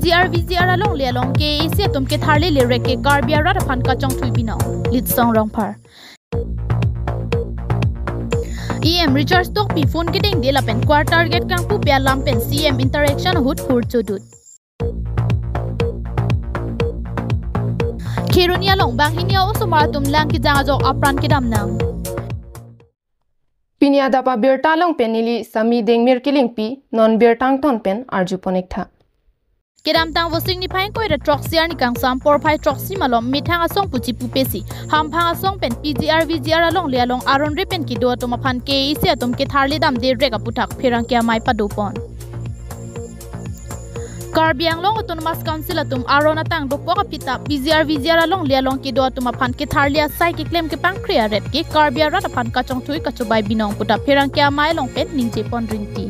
PGR VGR along le along ke isi tum ke tharle le rek ke Karbia rat phan ka chong thui binaw lit song rong phar EM recharge stock pi phone ke ding de la pen quarter target kang pu pya lam pen CM interaction hut hur chudut Kirunia long bang hinia osomar tum lang ki jang jok apran ki dam nang Pinia dapa birta long penili sami dengmir kiling pi non birtang ton pen arju ponekta Kedam tang vosing ni phain koi ra troxiar ni kang sam por phai troxi malom mithang asong puchi pupesi ham phang asong pen PGR VGR along le along aron re pen ki do to maphan ke ise atom ke tharle dam de reka puthak pherang kya mai padopon Karbiang long autonomous council atum aron atang dokwa ka pita PGR VGR along le along ki do to maphan ke tharlia sai ki claim ke pankria ret ke Karbia rat aphan ka chong thui ka chubai binong puta pherang kya mai long pen ningje pon ringti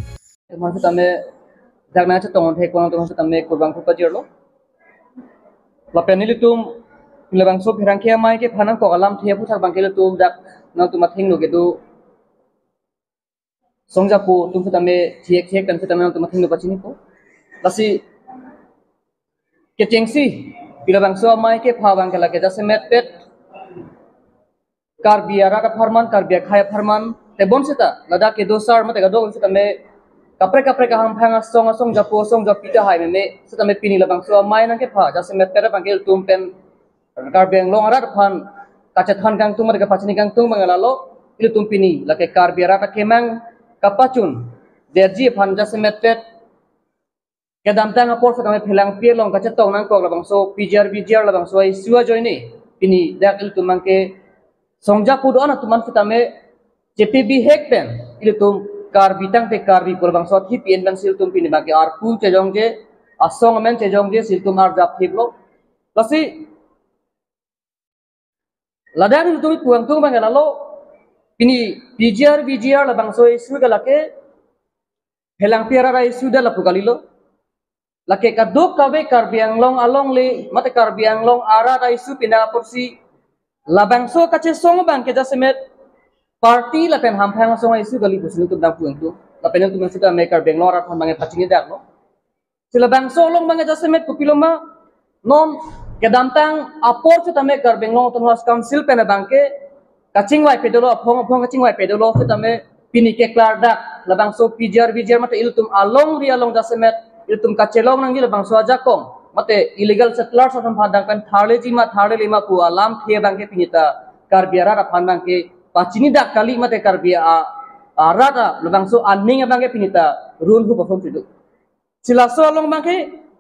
Jangan aja tong thek pon tong tame kurbang ku pajirlo la penili tum lebang so phirang khia mai ke phanang ko alam thia puthak bangkel tum dak na tum athing no ke du songja pu tum tame thiek thiek kan tame tum athing no pachini ko lasi ke chengsi lebang so mai ke phawang kala ke jase met pet Karbia ra ka farman Karbia khaya farman te bon sita lada ke dosar mate ga do tame kapre ka ham phanga song japo song japita hai me sita me pini labang so mai na ke pha jase me pera bangel tum pen Karbia long arat phan kacha than kang tum ka pachini kang tum bangala lo ilu tum pini la ke Karbia ra ka kemang kapachun derji phan jase me pet ke dam tang apor sa me phelang pie long kacha tong nang ko labang so PGR labang so ai suwa joini pini dak ilu tum ke song japo do na tuman sita me JPB hek pen ilu tum Karbi tang te karbi kurbang sot hip yen bang siltum pini bagi arpu cejong je asong men cejong je siltum ar jap hip lo lasi ladang itu puang tung bang lo pini PGR VGR labang so isu galake helang piara ra isu da lapu kalilo lake kaduk kabe Karbiang long along le mate Karbiang long ara ra isu pindah porsi labang so kace song bang ke jasemet Parti la pen ham phang song isu gali busul tu dang puang tu la pen tu masita maker Bangalore at hamang pachingi dak lo sila bang so long bang jasemet kupiloma non kedantang apor tu tame kar Bangalore autonomous council pen bangke kaching wai pedolo phong kaching wai pedolo tu tame pini ke klar dak la bang so PGR mate iltum along ri along jasemet iltum kachelong nang la bang so ajakong mate illegal settlers atam phadang pen tharle lima pu alam thie bangke pinita Karbia ra phan bangke Pachini dak kali mate Karbia rata lebang so aning bangke pinita rule hu perform itu sila so long bangke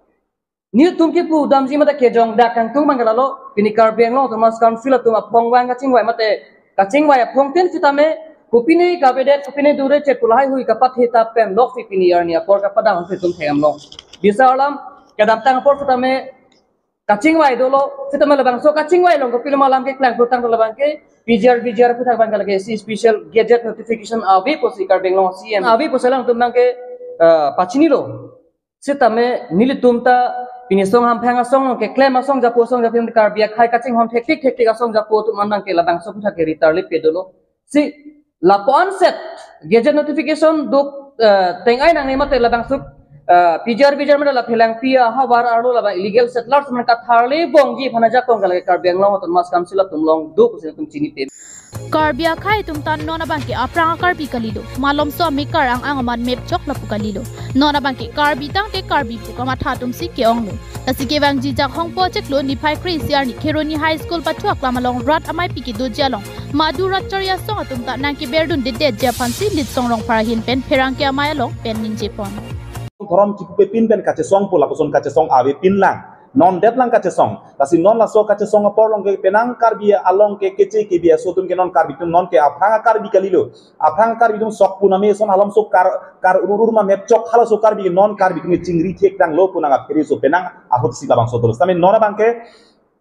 ni tumki pu damji mate kejong dak kang tung mangala lo pini Karbia lo Thomas council tu apong wang kaching wai mate kaching wai apong ten fitame kupini kabedet kupini dure che kulai hui kapat hita pen lok fi pini yarnia por kapadang fi tum thegam lo bisa alam kadam tang por fitame kaching wai dolo fitame lebang so kaching wai long kupilo malam ke klang putang do lebang ke PGR putak bangka lagi si special gadget notification avi posi Karbia long CM avi posalang tumang ke pachini lo sitame nili tumta pinisong ham phanga song ke claim song japo Karbia khai kaching hon hektik song japo tu mandang ke labang so putak ke ritar le pedolo si lapon set gadget notification duk tengai nang ni mate labang so PGR mana la phelang pia hawar aro la illegal settlers man ka tharle bongji phanaja kong kala Karbia long autonomous council tum long du ko tum chini pe Karbia khai tum tan nona bangki aprang Karbi kalilo malom so mi karang angaman map chok la pukalilo nona bangki Karbi tang te Karbi pu kama thatum si ke onglu tasike bangji jak hong po chek lo ni phai kri siar ni Kheroni high school pathu aklamalong rat amai piki do jalong madura charya song atum ta nangki berdun de japan si lit song rong parahin pen pherang kya mayalong pen ninje pon Korom cipu pin pen kace song pula person kace song ave pin lang non det lang kace song kasi non la so kace song apor long ke penang Karbia along ke kece ke bia so tum ke non Karbi tum non ke aphanga Karbi kalilo aphanga Karbi tum sok puname son alam so kar urur ma mep chok hala so Karbi non Karbi tum chingri thek dang lo punanga peri so penang ahot sila bang so dolos tame non bang ke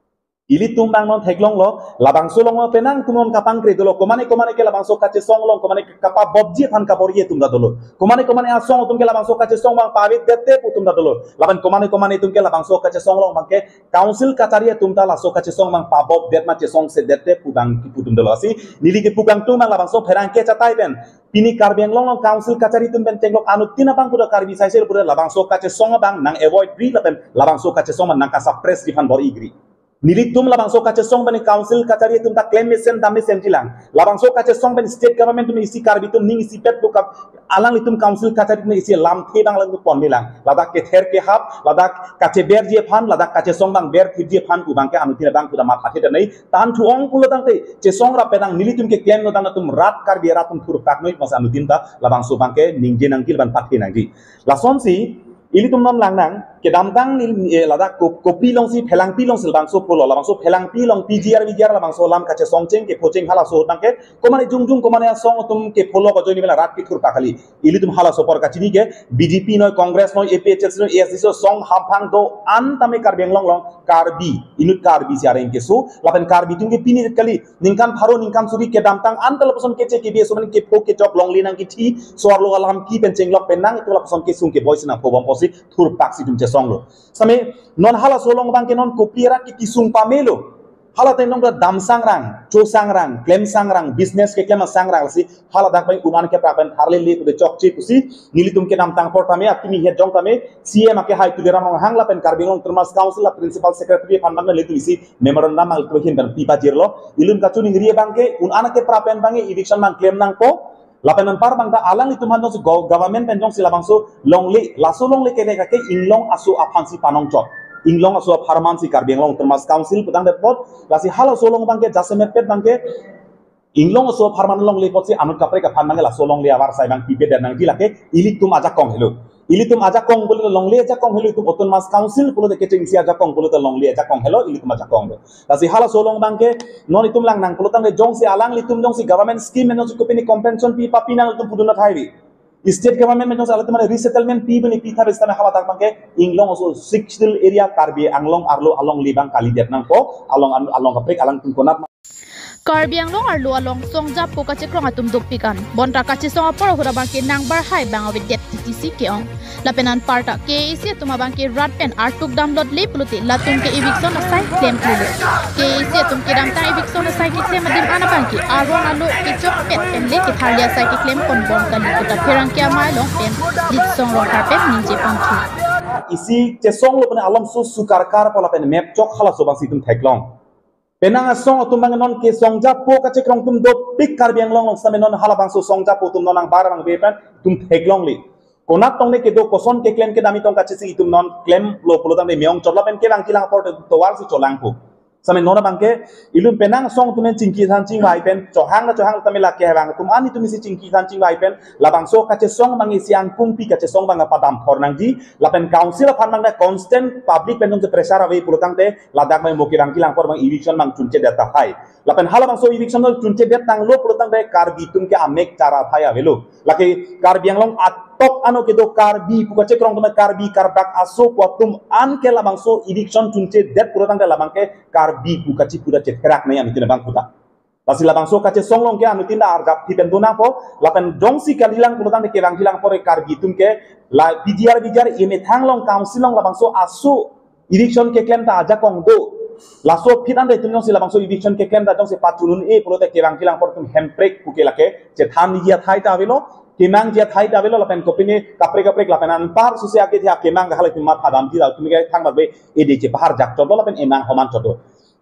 Ili tumbang non theklong lo labang solong lo penang tumon kapang kre dolo komane ke labang so kache song long komane kapa bobji phan kaporiye tumda dolo komane a song tumke labang so kache song bang pawit dette putumda dolo laban komane tumke labang so kache song long bangke council katariye tumta la so kache song bang pabob det ma che song se dette pudang putum dolo asi nili ke pugang tumang labang so pherang ke chatai ben pini karbeng long council kachari tumben tenglok anu tina bang puda karbi saisel puda labang so kache song bang nang avoid pri laben labang so kache song nang ka suppress di phan bor igri Nilitum labang so kache song bani council kachari tum ta claim mesen dami sentilang labang so kache song bani state government tum isi karbi tum ning isi pet bukap alang litum council kachari tum isi lam the bang lang pon bilang ladak ke ther ke hap ladak kache ber je phan ladak kache song bang ber thip je phan ku bang ke anu tina bang ku da ma pathe nei tan thu ong pulo dang te che song ra pedang nilitum ke claim no dang tum rat karbi ratum thur pak noi mas anu tin ta labang so bang ke ning je nang kil ban pathe nang ji la son si ili tum non lang nang ke damtang ladak kopi long si phelang pi long sil bang so polo labang so phelang pi long PGR labang so lam kache songcheng ke pocheng hala so bang ke komane jung komane song tum ke polo ko joni bela rat ki thur pakali ili tum hala so por ka chini ke BJP noi congress noi APHS noi ASC so song hamphang do an tame kar benglong long karbi inut karbi siareng ke so lapen karbi tum ke pini kali ningkan pharo ningkan suri ke damtang an tal person ke che ke bi so man ke pho ke chok long linang ki thi so lo alam ki pencheng lok penang itu la person ke sung ke voice na pho bom posi thur pak si tum che song lo same non hala solong bang ke non kopiera ki kisung pamelo hala te nong dam sangrang cho sangrang claim sangrang business ke claim sangrang si hala dak bai uman ke prapen tharle le tu chok chi kusi nilitum ke nam tang por tame atimi he jong tame CM ke hai tu ramang hangla pen karbingong termas council principal secretary pan bang le tu isi memorandum al tu hin dan pipa jirlo ilum ka chuning rie bang ke un ke prapen bang eviction bang claim nang po lapenan par bang da alang itu man so government penjong sila bang so longle laso longle ke ke inglong asu afansi panong chot inglong asu farman si karbeng long termas council putang depot lasi halo solong bang ke jaseme pet bang ke inglong asu farman long le pot si anut kapre ka phan bang la solong le awar sai bang pipe dan nang dilake ili tum aja kong hello ili tum aja kong bole long le aja kong hello tum oton mas council pulo de keteng si aja kong pulo de long le aja kong hello ili tum aja kong lasi halo solong bang ke non itum lang nang pulo tang de jong si alang litum jong si government scheme men so kopini compensation pi papinang tum puduna thaibi state government men jong ala tumane resettlement pi bani pi thabe stame hala tak bangke inglong so sixtil area karbi anglong arlo along libang kali det nang po along kaprek alang tum konat Karbi Anglong arlo along songjap ko kache krong atum dukpikan bonra kache song apor hura bangke nang bar hai bang awit det TTC ke ong lapenan parta ke isi tuma bangke rat pen artuk download le puluti latum ke eviction asai claim klule ke isi tum ke dam ta eviction asai ke claim adim ana bangke aron alo ke chok pet pen le ke thalia sai ke claim kon bon kali kuta pherang ke amai long pen lit song long karpet ninje pangki isi che song lo pen alam su sukar kar pola pen map chok hala so bang situm thaklong penang song tumbang non ke song japo kache krong tum do pik karbiang long same non hala bang so song japo tum non ang barang bepan tum theklong li konat tong ne ke do koson ke claim ke dami tong kache si tum non claim lo polo tang de meong chotla pen ke bang kilang por to war si cholang ko same non bang ke ilum penang song tum chingki san ching bai pen chohang tame la ke bang tum ani tum si chingki san ching bai pen la bang so kache song bang isi ang pung pi kache song bang padam thor nang ji la pen council phan bang da constant public pen jong pressure away polo tang te la dak mai moki bang kilang por bang eviction bang chunche data hai la pen hala bang so eviction no chunche det tang lo polo tang de karbi tum ke amek cara thai avelo la ke karbi ang long atok ano ke do karbi pu kache krong tum karbi karbak aso kwatum an ke la bang so eviction chunche det polo tang de la bang ke karbi pu kachi pura che terak nei amitin bang puta lasi labang so kache songlong ke anu tinda arjap tipen dona po lapen dongsi kalilang pulutang de ke bang hilang pore karbi tum ke la bijar ime thanglong council long labang so asu eviction ke claim ta aja kong do laso pitan de tunong silabang so eviction ke claim ta jong se patunun e pulote ke bang hilang por tum hemprek puke lake che tham ni ya thai ta velo kemang dia thai ta velo lapen kopine kapre lapen an par su se ake dia kemang ga halak mat hadam ti da tum ke thang ba be e de che bahar jak to lapen emang homan to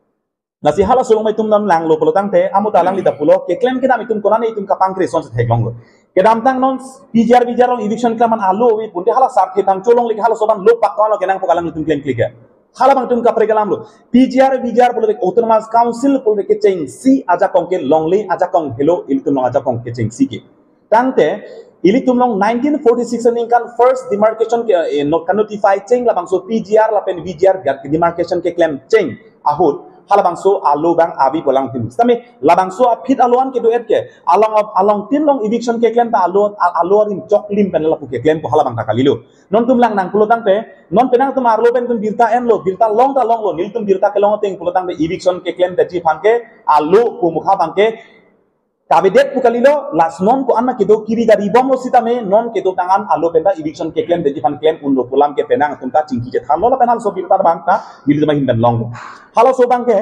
nasi hala sulung mai tum nam lang lo polo tang te amu talang li da pulo ke claim ke dam itum konane itum ka pangkre son se theklong lo ke dam tang non PGR long eviction claim an alo we punte hala sar ke tang cholong li hala soban lo pakka lo kenang pokalang itum claim klike hala bang tum ka pregalam lo PGR pulo de autonomous council pulo de ke cheng si aja kong ke long le aja kong hello itum long aja kong ke cheng si ke tangte ili tum long 1946 ning kan first demarcation ke not notify cheng la bang so PGR la pen VGR demarcation ke claim cheng ahut halabangso alo bang abi bolang tim stami labangso apit aloan ke do et ke along tin long eviction ke claim ta alo rin chok lim pen la ke claim ko halabang ta kalilo non tum lang nang pulo tang pe non penang tum arlo pen tum birta en lo birta long lo nil tum birta ke long teng pulo tang pe eviction ke claim ta ji phanke alo ko mukha bangke kabidet pukalilo las non ko anna kedo kiri dari bom lo sitame non kedo tangan alo penda eviction ke claim deji fan claim undo pulam ke penang tumta cingki je thalo la penal so bilta bangka bilu ma hindan long halo so bangke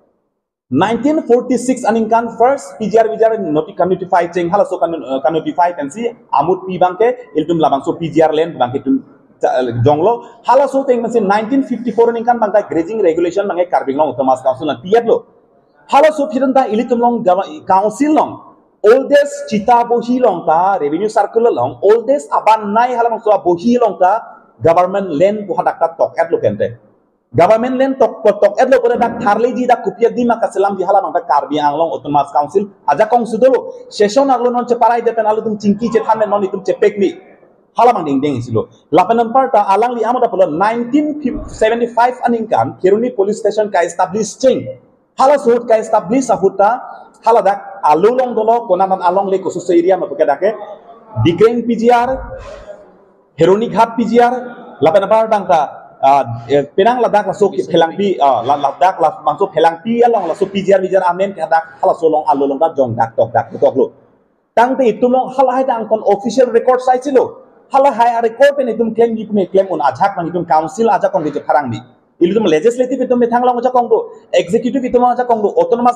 1946 aningkan first PGR notify cheng halo so kan notify pensi amut pi bangke iltum labang so PGR len bangke tum jonglo halo so teng mesin 1954 aningkan bangka grazing regulation bangai carbing long thomas council na piat lo halo so piranta ilitum long council long oldest cita bohi long ta revenue circular long oldest aban nai halam so bohi long ta government land ko hadakta tok et lo kente government land tok et lo pore dak tharle ji dak kupiat di maka selam di halam ta karbi anglong autonomous council aja kong sudolo session arlo non ce parai depen alu tum cingki ce thamen non itum ce pekni halamang ding ding isilo lapanan parta alang li amada polo 1975 aningkan kiruni police station ka establish ching hala suhut ka establish ahuta hala dak alulong dolo konanan along le khusus area ma dake digreng PGR heroni ghat PGR lapan bar dangta penang ladak la sok phelang pi ladak la mangso phelang pi along la sok PGR amen ka dak hala solong alulong da jong dak tok lo tangte itumong hala hai dang kon official record sai chilo hala hai record pen itum claim ni claim on ajak mang itum council ajak kon ge pharang ni ilum legislative itum thanglang aja kongdo executive itum aja kongdo autonomous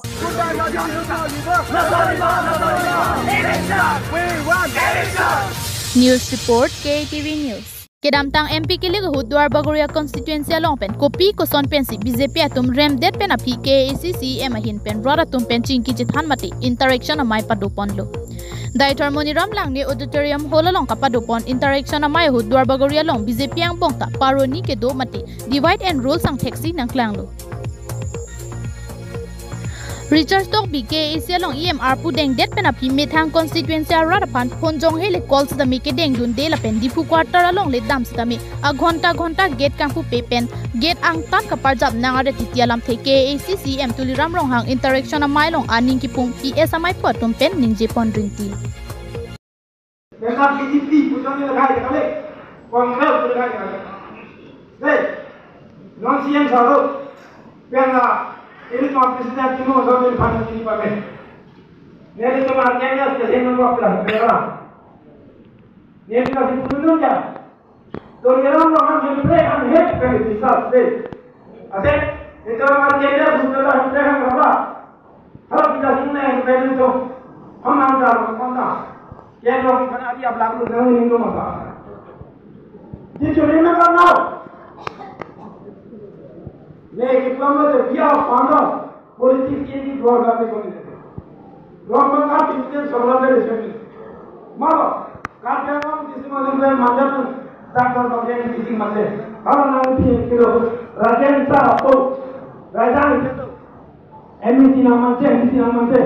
News report KTV News kedam tang MP kilig hudwar bagoria constituency long pen kopi ko son pen si BJP atum rem det pen api KACC emahin pen rora tum pen chingki jithan mati interaction amai padupon lo Dai Harmony Ramlang ni auditorium hall long kapadupon interaction amai hudwar bagoria long BJP ang bongta paroni ke do mati divide and rule sang taxi nang klang lo Richard Stock BKAC long EMR pudeng det pen api methang constituency rarapan ponjong hele calls the make deng dun de la pen dipu quarter along le dam stami a ghonta gate kangpu pepen gate ang tan kapar jab nangare titialam the KACC M tuliram rong hang interaction amai long aning ki pung PS amai patum pen ningje pon ringti Karena PDP punya negara kali, Kongres negara kali. Deh, non siang selalu, karena ini cuma presiden cuma sambil panas ini pakai. Jadi cuma artinya sekian nomor pelan, berapa? Ini kasih punya aja. Orang orang yang berani head kali bisa deh. Ada, itu artinya sudah sudah berapa? Kalau kita sini yang berani itu, orang orang mana? Yang orang kan ada yang belakang dengan ini masa. Jadi cuma nak tahu. Nih kita mesti dia pandang politik ini dua kali kali. Dua kali kita sebelah dari sini. Malah kadang orang di sini macam macam takkan bagian di sini macam. Kalau nanti kilo rakyat satu, rakyat itu, emisi nama macam.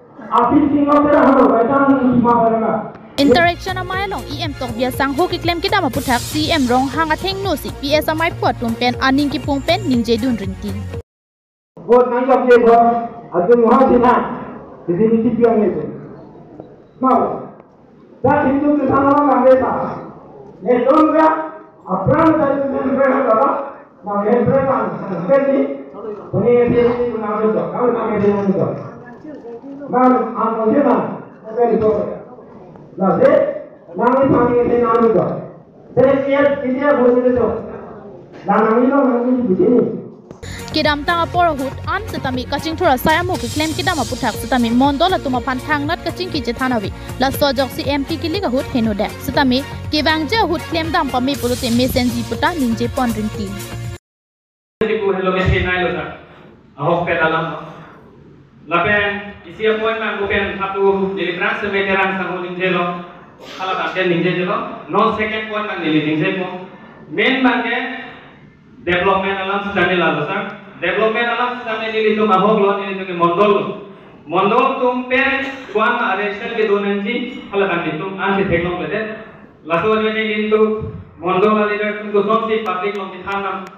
Interaction amai long EM tok bia sang ho ki claim kita maputhak CM rong hang atheng no si PS amai pot tum pen aning ki pung pen ningje dun ringti Bot nang jab je bot adun waha sina sini ti piang ne mau da hindu ke sana ma beta ne don ga apran da ne beta da ma ne beta ke ni bani ne ni na do ka na me de ni do Mal anojena very good. Now this, now we find it in our door. There is yet India going to do. Now we know how to begin. Kidam tang apor hut an setami kaching thura saya mo ki claim kidam aputhak setami mondola tuma pan thang nat kaching ki jethanawi la sojok si MP ki liga hut henu da setami kibang je hut claim dam pami pulute mesenji puta ninje pon ringti. Diku hello ke nai lo sa. Ahok pe dalam. Lapen isi appointment bukan satu deliverance veteran sang ninje lo kalau tak ninje lo non second point mang ninje mo main bangke development alam sedane lalu sang development alam sedane nili tu mahok lo nili tu mondol tumpe tuan arrestal ke donanji kalau kan itu anti teknologi lalu ni nili tu mondol leader tu sonsi public lo dithanam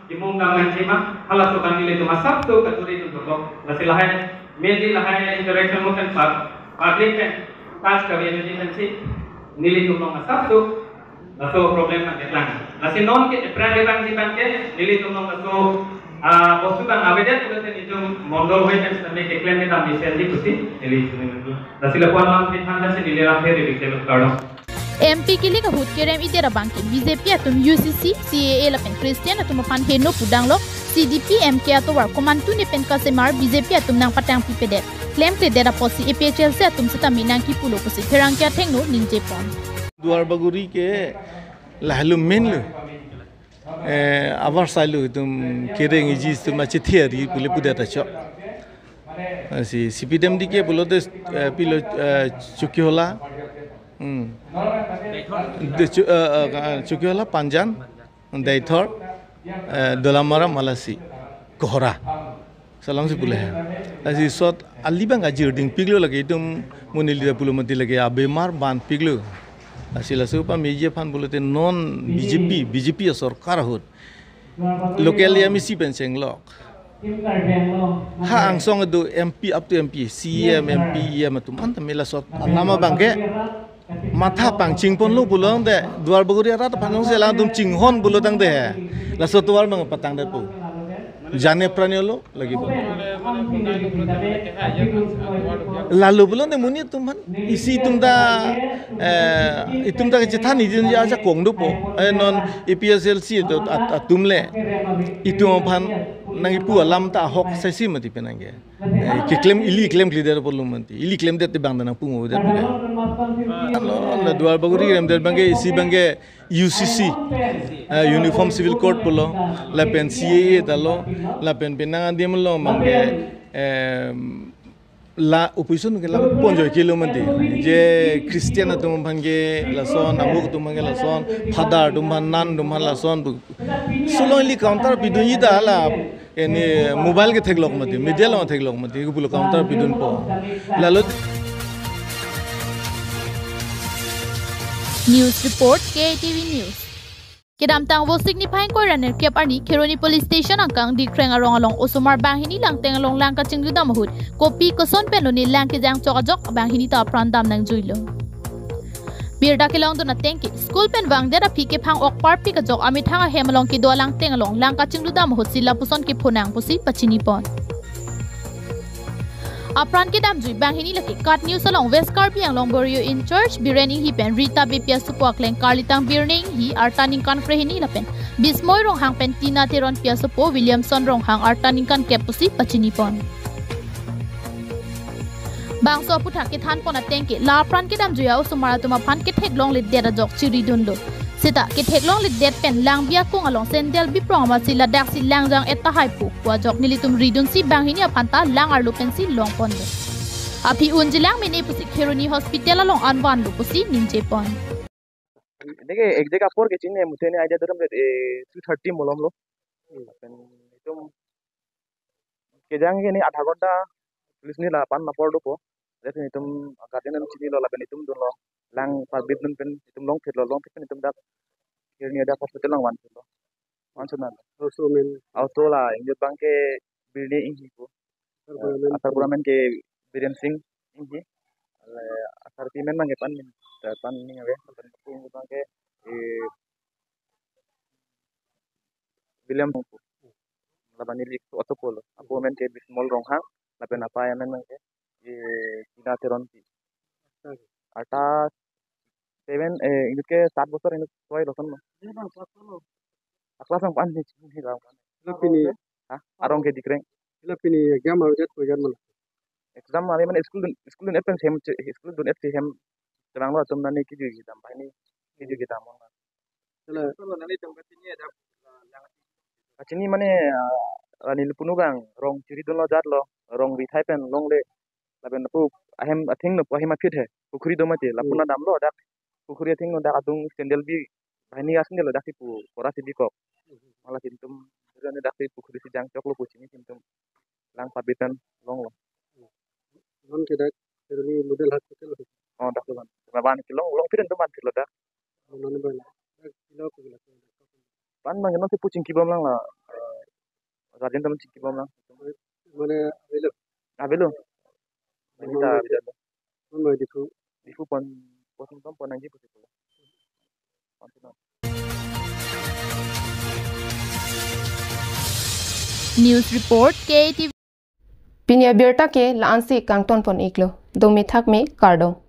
imung dengan cima halat tu kan nilai tu masuk tu katuri tu tu nasi lahai media lahai interaction mungkin public kan touch kami emergency nilai tu masuk tu naso problem kan depan nasi non ke private bank ke nilai tu naso বস্তু কান আবেদন করেছে নিজ মন্ডল হয়েছে আমি ক্লেম নিতাম বিশেষলি খুশি এলি তুমি নাসিলা কোন নাম কি ঠান্ডা সে নিলে রাখে রিভিশন কারণ MP kili ka hut kerem idera banki BJP atum UCC CAA la pen Christian atum pan heno pudang lo CDP MK atowar komantu ne pen kasemar BJP atum nang patang pipede claim ke dera posi APHL se atum seta minang ki pulo posi therang kya thengno ningje pon duar baguri ke lahlu menlu abar sailu tum kereng ijis tum achi theory pule pudata cho si CPDM dike bulode pilo chuki hola chuki hola panjan daithor dolamara malasi kohora salam si pule asi sot alibang ajir ding piglo lagi tum munili pulo mati lagi abemar ban piglo asila supa media fan bulletin non BJP sarkar hut local MEC penseng lok ha angsong do MP up to MP CM MP matum anta mela sot nama bangke matha pangching pon lo bulong de duar baguri rat panong se lang dum chinghon bulotang de la sotwar mang patang de pu jane pranelo lagi lalu belum deh muni tuman isi tumda ke cethan izin aja kong dupo non EPSLC itu atumle itu pan nangi pu alam ta hok sesi mati penangge ke claim ili claim leader perlu mati ili claim det bang dana pungo det la dual baguri rem det bangge isi bangge UCC Uniform Civil Code polo la pen CAA dalo la pen penangan dia melo mangge la opposition ke la ponjo kilo mandi je Christian atum bangge la son amuk tum bangge la son father tum nan tum la son solely counter bidun ida la ini mobile ke theglok mati media la theglok mati ku pulo counter bidun po lalu News report KTV News Kedam tang wo signify ko raner kep ani Kheroni police station angkang dikreng arong along osomar banghini lang teng along lang ka chingjuda mahut kopi koson penoni lang ke jang chokajok banghini ta prandam nang juilo Birda kilong do na tengki school pen wang dera pike phang ok par pi ka jok ami thanga hemalong ki do lang teng along lang ka chingjuda mahut sila puson ki phonang pusi pachini pon Apran ke dam jui banghini laki kat news along West Karbi ang Longborio in church bireni hi pen Rita Bipia supwa kleng Karlitang birning hi artaning kan prehini lapen Bismoy rong hang pen Tina Teron Pia supo Williamson rong hang artaning kan kepusi pachini pon Bangso putha ke than pon atengke la apran ke dam jui au sumara tuma phan ke theklong le dera jok chiri dundo Sita ke theklong le det pen lang bia kung along sendel biprong ma sila dak si lang jang etta haipu kwa jok nilitum ridun si banghini aphanta lang arlu pen si long pon api unjilang mene pusi Kheroni hospital along anwan lu pusi ninje pon देखिए एक जगह पर के चिन्ह मुझे ने आइडिया धरम 230 मोलम लो तुम के जाएंगे नहीं आधा घंटा पुलिस ने ला पान ना पड़ दो को जैसे तुम गार्डन में चिन्ह लो ला तुम दोन लो lang par bibnun pen तुम long fit तुम dak Kheroni ada hospital lang wan lo wan sunan also men auto la injo bangke bilde ingi ko atar buramen ke Biren Singh ingi asar pimen mang pan ni ave pan injo bangke William ko labani lik auto polo apo men ke bismol rong hang lapen apa ya men mang ke Tina Teron Ata 7 इनके 7 बছর इन सोय लसन aklas ang pan ni gaw Lapini arong ke dikreng lapini exam awjet ko gan mala exam mari man school dun epen sem school dun et sem terang lo tum nani ki ju dam pani ki ju dam tala nani tum katini ada kachini mane anil punugang rong chiri dun lo jat lo rong bi thai pen long le laben pu ahem athing no ahem fit he pukhuri do mate lapuna dam lo dak pukhuri athing no dak adung sendel bi bahini asin lo dak tipu ora sibi kok malah tintum rene dak tipu pukhuri si jang chok lo puchini tintum lang pabitan long lo non ke dak Kheroni model hospital oh dak ban ban kilong long fit ban kilo dak non ban kilo ko pan mang no si puching kibam lang la Rajen teman ciki bom na. Mana abelo. Abelo. Kita bisa. Mana Difu pon pon anji pun itu. News report KTV. Pinya Berta ke Lansi Kangton pon iklo. Domi thak me Kardo.